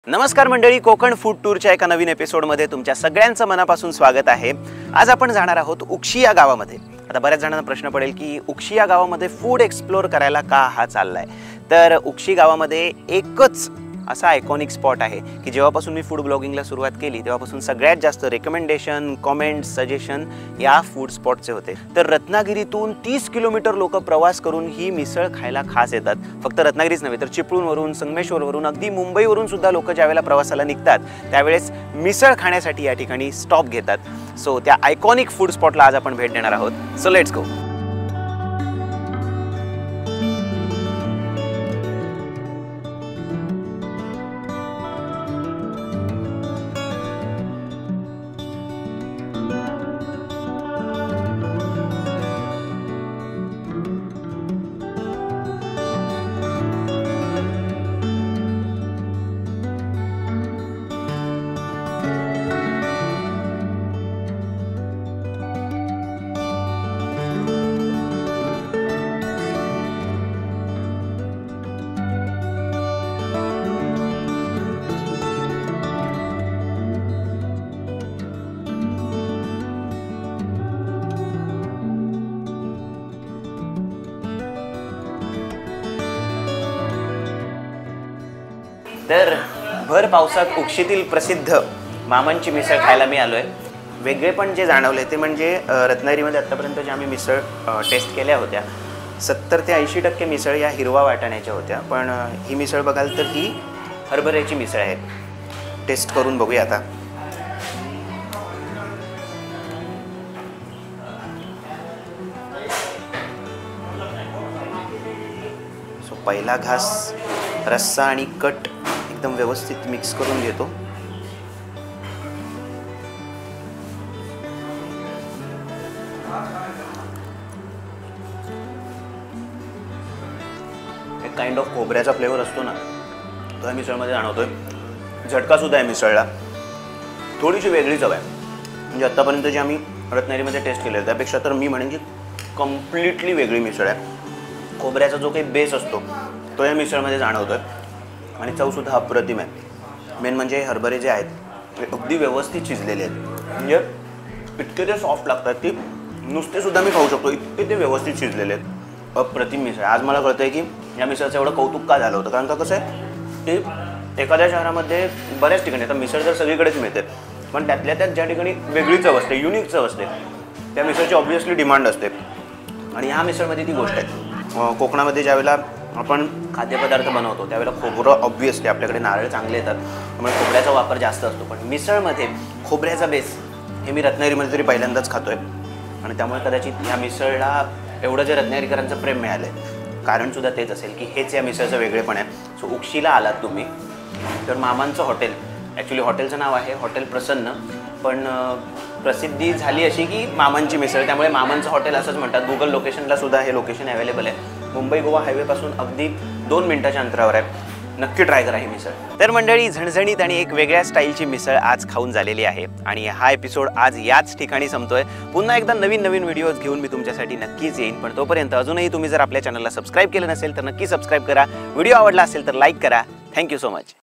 नमस्कार मंडळी, कोकण फूड टूरच्या एका नवीन एपिसोडमध्ये तुमच्या सगळ्यांचं मनापासून स्वागत आहे। आज आपण जाणार आहोत उक्षी या गावामध्ये। आता बऱ्याच जणांना प्रश्न पडेल की उक्षी या गावामध्ये फूड एक्सप्लोर करायला का हा चाललाय। तर उक्षी गावामध्ये एकच असा आयकॉनिक स्पॉट आहे की जेव्हापासून मी फूड ब्लॉगिंगला सुरुवात केली तेव्हापासून सगळ्यात जास्त रेकमेंडेशन, कमेंट्स, सजेशन या फूड स्पॉटचे होते। तर रत्नागिरीतून 30 किलोमीटर लोक प्रवास करून ही मिसळ खायला खास येतात। फक्त रत्नागिरीच नव्हे तर चिपळूणवरून, संगमेश्वरवरून, अगदी मुंबईवरून सुद्धा लोक ज्यावेळेला प्रवासाला निघतात त्यावेळेस मिसळ खाण्यासाठी या ठिकाणी स्टॉप घेतात। सो त्या आयकॉनिक फूड स्पॉटला आज आपण भेट देणार आहोत। So let's go. तर भर पावसात उक्षीतील प्रसिद्ध मामांची मिसळ खायला मी आलोय। वेगळेपण जे जाणवले ते म्हणजे रत्नागिरीमध्ये आतापर्यंत ज्या आम्ही मिसळ टेस्ट केल्या होत्या 70 ते 80% मिसळ या हिरवा वाटाण्याच्या होत्या, पण ही मिसळ बघाल तर ही हरभऱ्याची मिसळ आहे। टेस्ट करून बघूया आता। सो पहिला घास रस्सा आणि कट एकदम व्यवस्थित मिक्स करून घेतो। एक काइंड ऑफ खोबऱ्याचा फ्लेवर असतो ना, तो या मिसळमध्ये जाणवतोय। झटका सुद्धा आहे मिसळला, थोडीशी वेगळी चव आहे। म्हणजे आतापर्यंत जे आम्ही रत्नागिरीमध्ये टेस्ट केले त्यापेक्षा तर मी म्हणेन की कम्प्लिटली वेगळी मिसळ आहे। खोबऱ्याचा जो काही बेस असतो तो या मिसळमध्ये जाणवतोय आणि चवसुद्धा अप्रतिम आहे। मेन म्हणजे हरभरे जे आहेत ते अगदी व्यवस्थित शिजलेले आहेत। म्हणजे इतके ते सॉफ्ट लागतात की नुसते सुद्धा मी खाऊ शकतो, इतके ते व्यवस्थित शिजलेले आहेत। अप्रतिम मिसळ। आज मला कळतंय की या मिसळचं एवढं कौतुक का झालं होतं, कारण का कसं आहे की एखाद्या शहरामध्ये बऱ्याच ठिकाणी आता मिसळ तर सगळीकडेच मिळते, पण त्यातल्या त्यात ज्या ठिकाणी वेगळी चव असते, युनिक चव असते, त्या मिसळची ऑब्व्हियसली डिमांड असते। आणि ह्या मिसळमध्ये ती गोष्ट आहे। कोकणामध्ये ज्यावेळेला आपण खाद्यपदार्थ बनवतो त्यावेळेला खोबरं ऑब्व्हियसली आपल्याकडे नारळ चांगले येतात त्यामुळे खोबऱ्याचा वापर जास्त असतो, पण मिसळमध्ये खोबऱ्याचा बेस हे मी रत्नागिरीमध्ये तरी पहिल्यांदाच खातोय आणि त्यामुळे कदाचित ह्या मिसळला एवढं जे रत्नागिरीकरांचं प्रेम मिळालं आहे कारणसुद्धा तेच असेल की हेच या मिसळचं वेगळेपण आहे। सो उक्षीला आलात तुम्ही तर मामांचं हॉटेल, ॲक्च्युली हॉटेलचं नाव आहे हॉटेल प्रसन्न, पण प्रसिद्धी झाली अशी की मामांची मिसळ, त्यामुळे मामांचं हॉटेल असंच म्हणतात। गुगल लोकेशनला सुद्धा हे लोकेशन अवेलेबल आहे। मुंबई गोवा हायवेपासून अगदी 2 मिनिटाच्या अंतरावर आहे। नक्की ट्राय करा ही मिसळ। तर मंडळी, झणझणीत आणि एक वेगळ्या स्टाईलची मिसळ आज खाऊन झालेली आहे आणि हा एपिसोड आज याच ठिकाणी संपतोय। पुन्हा एकदा नवीन व्हिडिओज घेऊन मी तुमच्यासाठी नक्कीच येईन, पण तोपर्यंत अजूनही तुम्ही जर आपल्या चॅनलला सबस्क्राईब केलं नसेल तर नक्की सबस्क्राईब करा। व्हिडिओ आवडला असेल तर लाईक करा। Thank you so much.